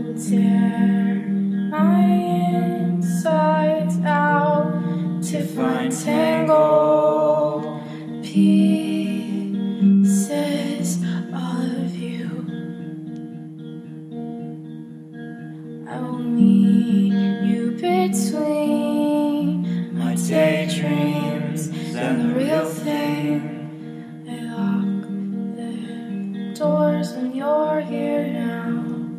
will tear my insides out to find tangled pieces of you. I will meet you between my daydreams and the real thing. They lock their doors when you're here now.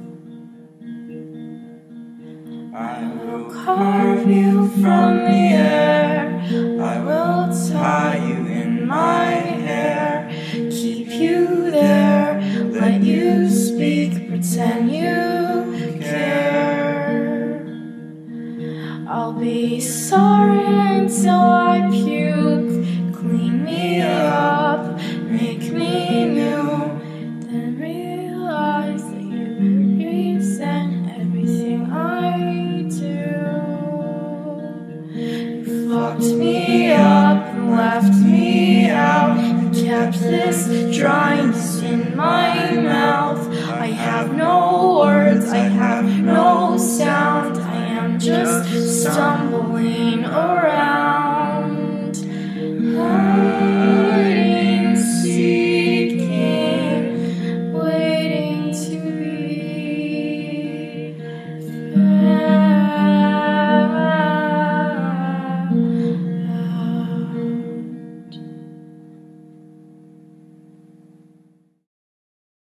I will carve you from the air. I will tie you in my hair, keep you there, let you speak, pretend you care. I'll be sorry until I puke, clean me up, make me new, then realize that you resent everything I do. You fucked me up and left me out, and kept this dryness in my mouth. I have no words, I have no sound, I am just stumbling around.